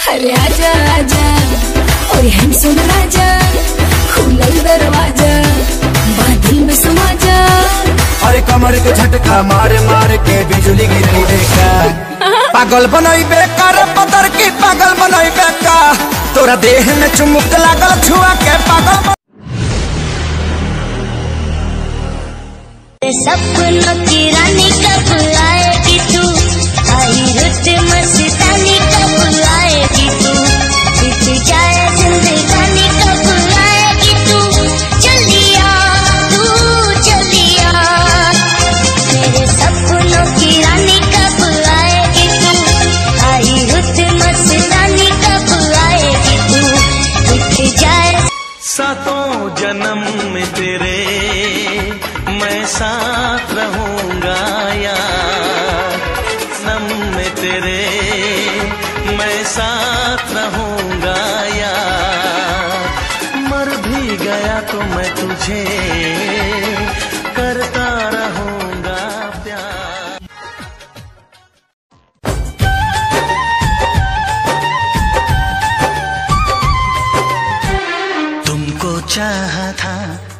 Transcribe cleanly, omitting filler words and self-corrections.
अरे आजा आजा और हैंडसम राजा, खुला दरवाजा बादल में समा जा। अरे कमर के झटका मार मार के बिजली गिरी देखा, पागल बनाई बेकार पतर की पागल बनाई बेका, तोरा देह में चुमुक लागल छुआ के पागल। सपनों की रानी कब आएगी तू, आई रुत मस्तानी कब आएगी तू, बीत जाए जिंदगानी कब आएगी तू, चलिया तू चलिया। मेरे सपनों की रानी कब आएगी तू, आई रुत मस्तानी कब आएगी तू, बीत जाए। सातों जन्म में तेरे मैं साथ रहूंगा यार, सनम में तेरे मैं साथ रहूंगा यार, मर भी गया तो मैं तुझे करता रहूंगा प्यार। तुमको चाहा था